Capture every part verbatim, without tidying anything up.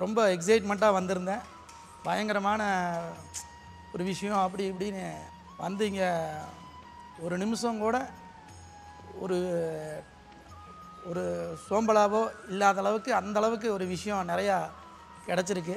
ரொம்ப எக்ஸைட்மெண்ட்டாக வந்திருந்தேன். பயங்கரமான ஒரு விஷயம் அப்படி இப்படின்னு வந்து இங்கே ஒரு நிமிஷம் கூட ஒரு ஒரு சோம்பலாவோ இல்லாத அளவுக்கு அந்த அளவுக்கு ஒரு விஷயம் நிறையா கிடச்சிருக்கு.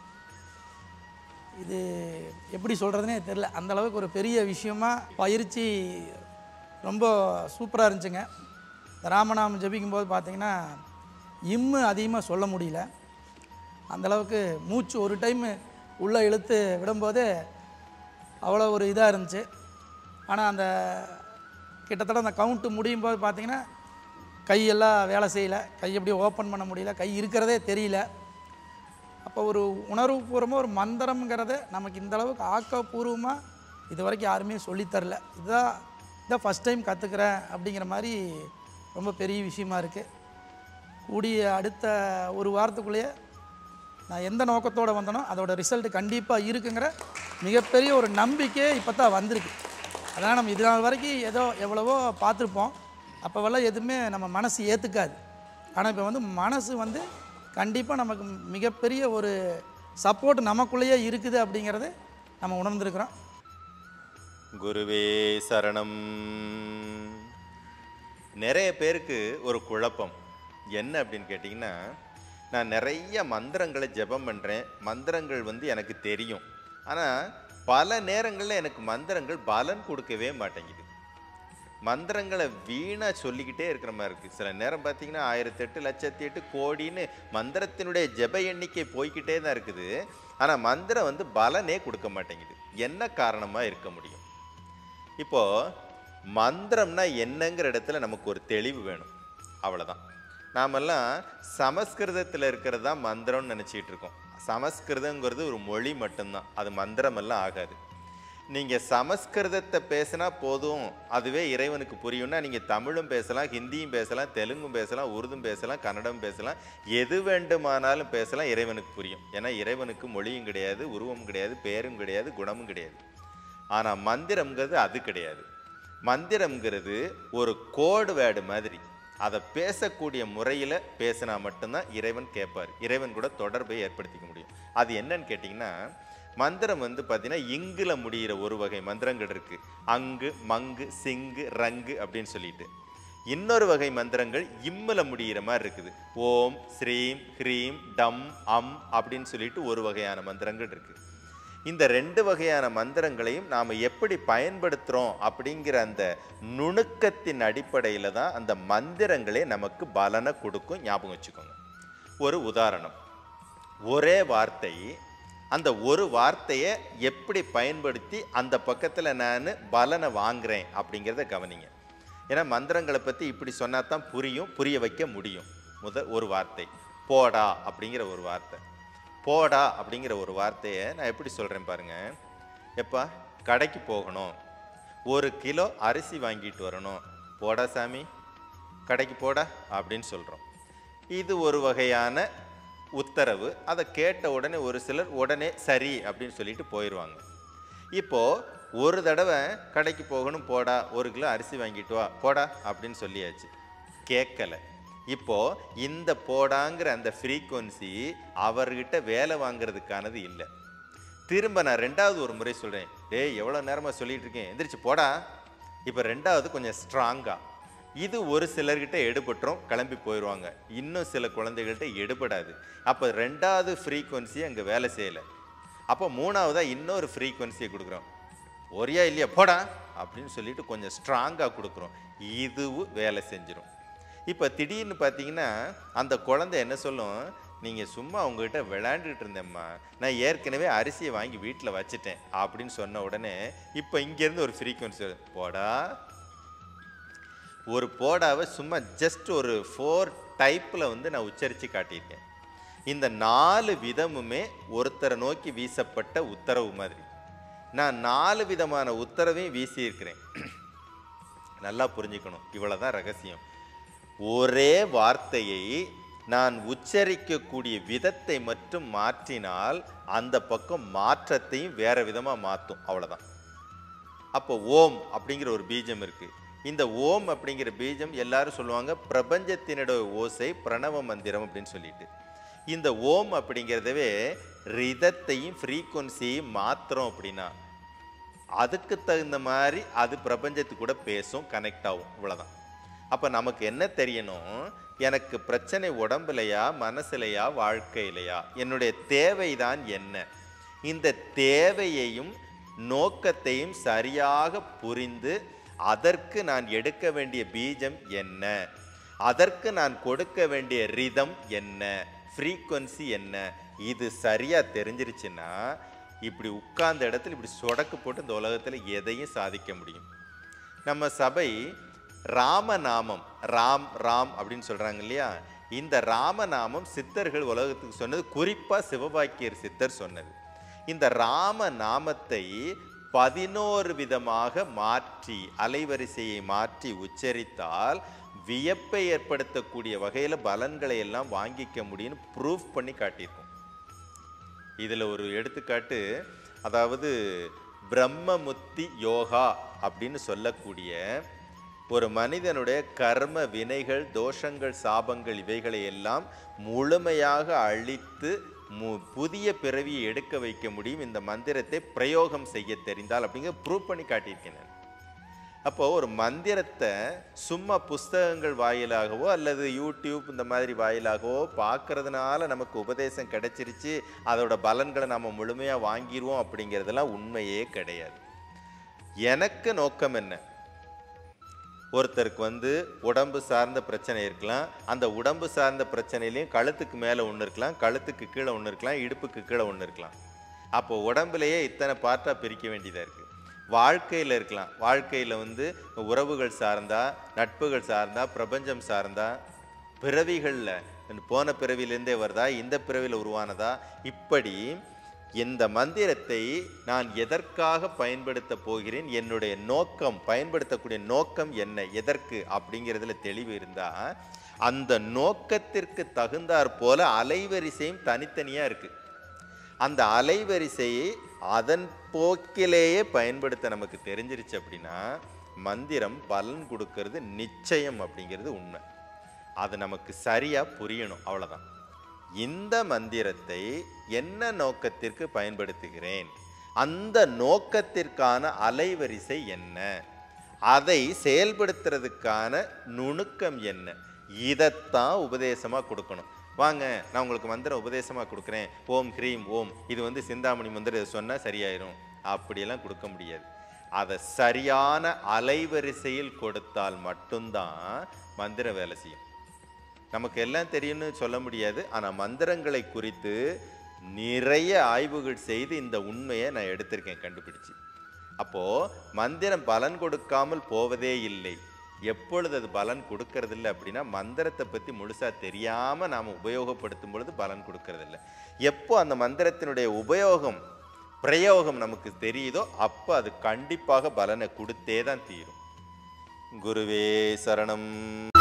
இது எப்படி சொல்கிறதுனே தெரில. அந்தளவுக்கு ஒரு பெரிய விஷயமாக பயிற்சி ரொம்ப சூப்பராக இருந்துச்சுங்க. இந்த ராமநாமம் ஜபிக்கும்போது பார்த்திங்கன்னா இம்மு அதிகமாக சொல்ல முடியல. அந்தளவுக்கு மூச்சு ஒரு டைமு உள்ளே இழுத்து விடும்போது அவ்வளோ ஒரு இதாக இருந்துச்சு. ஆனால் அந்த கிட்டத்தட்ட அந்த கவுண்ட்டு முடியும் போது பார்த்திங்கன்னா கையெல்லாம் வேலை செய்யலை, கை எப்படி ஓப்பன் பண்ண முடியல, கை இருக்கிறதே தெரியல. அப்போ ஒரு உணர்வுபூர்வமாக ஒரு மந்திரம்ங்கிறத நமக்கு இந்தளவுக்கு ஆக்கப்பூர்வமாக இது வரைக்கும் யாருமே சொல்லித்தரல. இதுதான் இதான் ஃபஸ்ட் டைம் கற்றுக்கிறேன் அப்படிங்கிற மாதிரி ரொம்ப பெரிய விஷயமா இருக்குது. கூடிய அடுத்த ஒரு வாரத்துக்குள்ளேயே நான் எந்த நோக்கத்தோடு வந்தனோ அதோட ரிசல்ட் கண்டிப்பாக இருக்குங்கிற மிகப்பெரிய ஒரு நம்பிக்கை இப்போ தான் வந்திருக்கு. அதனால் நம்ம இது நாள் வரைக்கும் ஏதோ எவ்வளவோ பார்த்துருப்போம், அப்போவெல்லாம் எதுவுமே நம்ம மனசு ஏற்றுக்காது. ஆனால் இப்போ வந்து மனசு வந்து கண்டிப்பாக நமக்கு மிகப்பெரிய ஒரு சப்போர்ட் நமக்குள்ளேயே இருக்குது அப்படிங்கிறது நம்ம உணர்ந்துருக்கிறோம். குருவே சரணம். நிறைய பேருக்கு ஒரு குழப்பம் என்ன அப்படின்னு கேட்டிங்கன்னா, நான் நிறைய மந்திரங்களை ஜெபம் பண்ணுறேன், மந்திரங்கள் வந்து எனக்கு தெரியும், ஆனால் பல நேரங்களில் எனக்கு மந்திரங்கள் பலன் கொடுக்கவே மாட்டேங்குது. மந்திரங்களை வீணாக சொல்லிக்கிட்டே இருக்கிற மாதிரி இருக்குது. சில நேரம் பார்த்தீங்கன்னா ஆயிரத்தி எட்டு லட்சத்தி எட்டு கோடின்னு மந்திரத்தினுடைய ஜெப எண்ணிக்கை போய்கிட்டே தான் இருக்குது. ஆனால் மந்திரம் வந்து பலனே கொடுக்க மாட்டேங்குது. என்ன காரணமாக இருக்க முடியும்? இப்போது மந்திரம்னா என்னங்கிற இடத்துல நமக்கு ஒரு தெளிவு வேணும், அவ்வளோதான். நாமெல்லாம் சமஸ்கிருதத்தில் இருக்கிறது தான் மந்திரம்னு நினச்சிக்கிட்டு இருக்கோம். சமஸ்கிருதங்கிறது ஒரு மொழி மட்டும்தான், அது மந்திரமெல்லாம் ஆகாது. நீங்கள் சமஸ்கிருதத்தை பேசினா போதும் அதுவே இறைவனுக்கு புரியும்னா நீங்கள் தமிழும் பேசலாம், ஹிந்தியும் பேசலாம், தெலுங்கும் பேசலாம், உருதும் பேசலாம், கன்னடம் பேசலாம், எது வேண்டுமானாலும் பேசலாம், இறைவனுக்கு புரியும். ஏன்னா இறைவனுக்கு மொழியும் கிடையாது, உருவம் கிடையாது, பேரும் கிடையாது, குணமும் கிடையாது. ஆனால் மந்திரம்ங்கிறது அது கிடையாது. மந்திரம்ங்கிறது ஒரு கோடு வேர்டு மாதிரி, அதை பேசக்கூடிய முறையில் பேசினா மட்டும்தான் இறைவன் கேட்பார், இறைவன் கூட தொடர்பை ஏற்படுத்திக்க முடியும். அது என்னன்னு கேட்டிங்கன்னா, மந்திரம் வந்து பார்த்தீங்கன்னா இங்குல முடிகிற ஒரு வகை மந்திரங்கள் இருக்குது. அங்கு, மங்கு, சிங்கு, ரங்கு அப்படின்னு சொல்லிட்டு. இன்னொரு வகை மந்திரங்கள் இம்மில் முடிகிற மாதிரி இருக்குது. ஓம், ஸ்ரீம், ஹ்ரீம், டம், அம் அப்படின்னு சொல்லிட்டு ஒரு வகையான மந்திரங்கள் இருக்குது. இந்த ரெண்டு வகையான மந்திரங்களையும் நாம் எப்படி பயன்படுத்துகிறோம் அப்படிங்கிற அந்த நுணுக்கத்தின் அடிப்படையில் தான் அந்த மந்திரங்களே நமக்கு பலனை கொடுக்கும். ஞாபகம் வச்சுக்கோங்க. ஒரு உதாரணம், ஒரே வார்த்தை, அந்த ஒரு வார்த்தையை எப்படி பயன்படுத்தி அந்த பக்கத்தில் நான் பலனை வாங்குகிறேன் அப்படிங்கிறத கவனிங்க. ஏன்னா மந்திரங்களை பற்றி இப்படி சொன்னா தான் புரியும், புரிய வைக்க முடியும். முத ஒரு வார்த்தை போடா அப்படிங்கிற ஒரு வார்த்தை. போடா அப்படிங்கிற ஒரு வார்த்தையை நான் எப்படி சொல்கிறேன் பாருங்கள். எப்பா கடைக்கு போகணும், ஒரு கிலோ அரிசி வாங்கிட்டு வரணும், போடா சாமி கடைக்கு போடா அப்படின்னு சொல்கிறோம். இது ஒரு வகையான உத்தரவு. அதை கேட்ட உடனே ஒரு சிலர் உடனே சரி அப்படின்னு சொல்லிட்டு போயிடுவாங்க. இப்போது ஒரு தடவை கடைக்கு போகணும், போடா ஒரு கிலோ அரிசி வாங்கிட்டு வா, போடா அப்படின்னு சொல்லியாச்சு, கேட்கலை. இப்போது இந்த போடாங்கிற அந்த ஃப்ரீக்குவன்சி அவர்கிட்ட வேலை வாங்கிறதுக்கானது இல்லை. திரும்ப நான் ரெண்டாவது ஒரு முறை சொல்கிறேன், டேய் எவ்வளோ நேரமாக சொல்லிகிட்டு இருக்கேன், எந்திரிச்சு போடா. இப்போ ரெண்டாவது கொஞ்சம் ஸ்ட்ராங்காக. இது ஒரு சிலர்கிட்ட எடுபட்டுரும், கிளம்பி போயிடுவாங்க. இன்னும் சில குழந்தைகள்கிட்ட எடுபடாது. அப்போ ரெண்டாவது ஃப்ரீக்குவன்சி அங்கே வேலை செய்யலை. அப்போ மூணாவதாக இன்னொரு ஃப்ரீக்குவன்சியை கொடுக்குறோம், ஒரியா இல்லையா போடா அப்படின்னு சொல்லிட்டு கொஞ்சம் ஸ்ட்ராங்காக கொடுக்குறோம். இதுவும் வேலை செஞ்சிடும். இப்போ திடீர்னு பார்த்தீங்கன்னா அந்த குழந்தை என்ன சொல்லும், நீங்கள் சும்மா உங்ககிட்ட விளையாண்டுட்டு இருந்தேம்மா, நான் ஏற்கனவே அரிசியை வாங்கி வீட்டில் வச்சுட்டேன் அப்படின்னு சொன்ன உடனே இப்போ இங்கேருந்து ஒரு ஃப்ரீக்குவன்சி போடா. ஒரு போடாவை சும்மா ஜஸ்ட் ஒரு ஃபோர் டைப்பில் வந்து நான் உச்சரித்து காட்டியிருக்கேன். இந்த நாலு விதமுமே ஒருத்தரை நோக்கி வீசப்பட்ட உத்தரவு மாதிரி. நான் நாலு விதமான உத்தரவையும் வீசியிருக்கிறேன். நல்லா புரிஞ்சுக்கணும், இவ்வளோதான் ரகசியம். ஒரே வார்த்தையை நான் உச்சரிக்கக்கூடிய விதத்தை மட்டும் மாற்றினால் அந்த பக்கம் மாற்றத்தையும் வேற விதமாக மாற்றும், அவ்வளோதான். அப்போ ஓம் அப்படிங்கிற ஒரு பீஜம் இருக்குது. இந்த ஓம் அப்படிங்கிற பீஜம் எல்லாரும் சொல்லுவாங்க பிரபஞ்சத்தினுடைய ஓசை, பிரணவ மந்திரம் அப்படின்னு சொல்லிட்டு. இந்த ஓம் அப்படிங்கிறதவே ரிதத்தையும் ஃப்ரீக்குவன்சியையும் மாத்திரம் அப்படின்னா அதுக்கு தகுந்த மாதிரி அது பிரபஞ்சத்துக்கு கூட பேசும், கனெக்ட் ஆகும், இவ்வளோதான். அப்போ நமக்கு என்ன தெரியணும், எனக்கு பிரச்சனை உடம்புலையா மனசுலையா வாழ்க்கையிலையா, என்னுடைய தேவைதான் என்ன, இந்த தேவையையும் நோக்கத்தையும் சரியாக புரிந்து அதற்கு நான் எடுக்க வேண்டிய பீஜம் என்ன, அதற்கு நான் கொடுக்க வேண்டிய ரிதம் என்ன, ஃப்ரீக்குவன்சி என்ன, இது சரியாக தெரிஞ்சிருச்சுன்னா இப்படி உட்கார்ந்த இடத்துல இப்படி சொடக்கு போட்டு இந்த உலகத்தில் எதையும் சாதிக்க முடியும். நம்ம சபை ராமநாமம், ராம் ராம் அப்படின்னு சொல்கிறாங்க இல்லையா, இந்த ராமநாமம் சித்தர்கள் உலகத்துக்கு சொன்னது, குறிப்பாக சிவபாக்கியர் சித்தர் சொன்னது. இந்த ராம நாமத்தை பதினோரு விதமாக மாற்றி அலைவரிசையை மாற்றி உச்சரித்தால் வியப்பை ஏற்படுத்தக்கூடிய வகையில் பலன்களை எல்லாம் வாங்கிக்க முடியும்னு ப்ரூஃப் பண்ணி காட்டியிருக்கோம். இதில் ஒரு எடுத்துக்காட்டு, அதாவது பிரம்மமுத்தி யோகா அப்படின்னு சொல்லக்கூடிய ஒரு மனிதனுடைய கர்ம வினைகள் தோஷங்கள் சாபங்கள் இவைகளை எல்லாம் முழுமையாக அழித்து மு புதிய பிறவியை எடுக்க வைக்க முடியும் இந்த மந்திரத்தை பிரயோகம் செய்ய தெரிந்தால் அப்படிங்கிற ப்ரூவ் பண்ணி காட்டியிருக்கேன். அப்போது ஒரு மந்திரத்தை சும்மா புஸ்தகங்கள் வாயிலாகவோ அல்லது யூடியூப் இந்த மாதிரி வாயிலாகவோ பார்க்கறதுனால நமக்கு உபதேசம் கிடைச்சிருச்சு, அதோட பலன்களை நம்ம முழுமையாக வாங்கிடுவோம் அப்படிங்கிறதெல்லாம் உண்மையே கிடையாது. எனக்கு நோக்கம் என்ன, ஒருத்தருக்கு வந்து உடம்பு சார்ந்த பிரச்சனை இருக்கலாம், அந்த உடம்பு சார்ந்த பிரச்சனையிலையும் கழுத்துக்கு மேலே ஒன்று இருக்கலாம், கழுத்துக்கு கீழே ஒன்று இருக்கலாம், இடுப்புக்கு கீழே ஒன்று இருக்கலாம். அப்போ உடம்புலையே இத்தனை பார்ட்டாக பிரிக்க வேண்டியதாக இருக்குது. வாழ்க்கையில் இருக்கலாம், வாழ்க்கையில் வந்து உறவுகள் சார்ந்தா, நட்புகள் சார்ந்தா, பிரபஞ்சம் சார்ந்தா, பிறவிகளில் போன பிறவிலேருந்தே வருதா, இந்த பிறவியில் உருவானதா, இப்படி இந்த மந்திரத்தை நான் எதற்காக பயன்படுத்த போகிறேன், என்னுடைய நோக்கம், பயன்படுத்தக்கூடிய நோக்கம் என்ன, எதற்கு அப்படிங்கிறதுல தெளிவு இருந்தால் அந்த நோக்கத்திற்கு தகுந்தாற் போல அலைவரிசையும் தனித்தனியாக இருக்குது. அந்த அலைவரிசையை அதன் போக்கிலேயே பயன்படுத்த நமக்கு தெரிஞ்சிருச்சு அப்படின்னா மந்திரம் பலன் கொடுக்கறது நிச்சயம் அப்படிங்கிறது உண்மை. அது நமக்கு சரியாக புரியணும், அவ்வளோதான். இந்த மந்திரத்தை என்ன நோக்கத்திற்கு பயன்படுத்துகிறேன், அந்த நோக்கத்திற்கான அலைவரிசை என்ன, அதை செயல்படுத்துறதுக்கான நுணுக்கம் என்ன, இதைத்தான் உபதேசமாக கொடுக்கணும். வாங்க நான் உங்களுக்கு மந்திரம் உபதேசமாக கொடுக்குறேன், ஓம் கிரீம் ஓம், இது வந்து சிந்தாமணி மந்திரம், இதை சொன்னால் சரியாயிரும், அப்படியெல்லாம் கொடுக்க முடியாது. அதை சரியான அலைவரிசையில் கொடுத்தால் மட்டும்தான் மந்திரம் வேலை செய்யும். நமக்கு எல்லாம் தெரியும்னு சொல்ல முடியாது, ஆனால் மந்திரங்களை குறித்து நிறைய ஆய்வுகள் செய்து இந்த உண்மையை நான் எடுத்திருக்கேன் கண்டுபிடிச்சு. அப்போது மந்திரம் பலன் கொடுக்காமல் போவதே இல்லை. எப்பொழுது அது பலன் கொடுக்கறதில்லை அப்படின்னா மந்திரத்தை பற்றி முழுசாக தெரியாமல் நாம் உபயோகப்படுத்தும் பொழுது பலன் கொடுக்கறதில்லை. எப்போ அந்த மந்திரத்தினுடைய உபயோகம் பிரயோகம் நமக்கு தெரியுதோ அப்போ அது கண்டிப்பாக பலனை கொடுத்தே தான் தீரும். குருவே சரணம்.